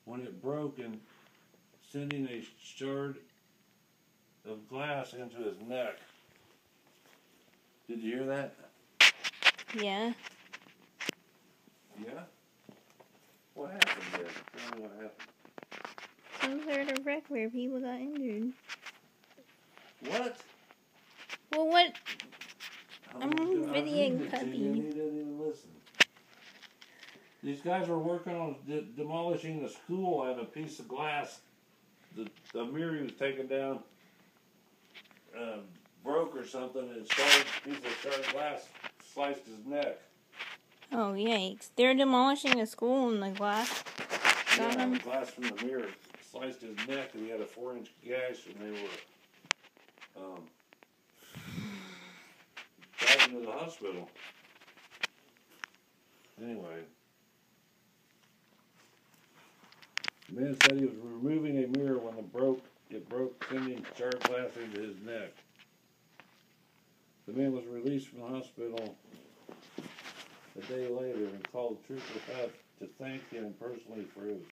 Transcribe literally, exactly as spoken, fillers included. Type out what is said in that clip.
when it broke and sending a shard of glass into his neck. Did you hear that? Yeah. Yeah? What happened there? Tell me what happened. Some sort of wreck where people got injured. What? Well, what? Oh I'm my God, I was reading videoing it to puppy. you and you didn't even listen. These guys were working on de demolishing the school, and a piece of glass, the, the mirror he was taking down, uh, broke or something, and it started, a piece of sharp glass sliced his neck. Oh, yikes. They're demolishing a school and the glass got Yeah, him. the glass from the mirror sliced his neck, and he had a four-inch gash, and they were um, driving to the hospital. Anyway. The man said he was removing a mirror when it broke, it broke, sending sharp glass into his neck. The man was released from the hospital a day later and called Trooper Huff to thank him personally for his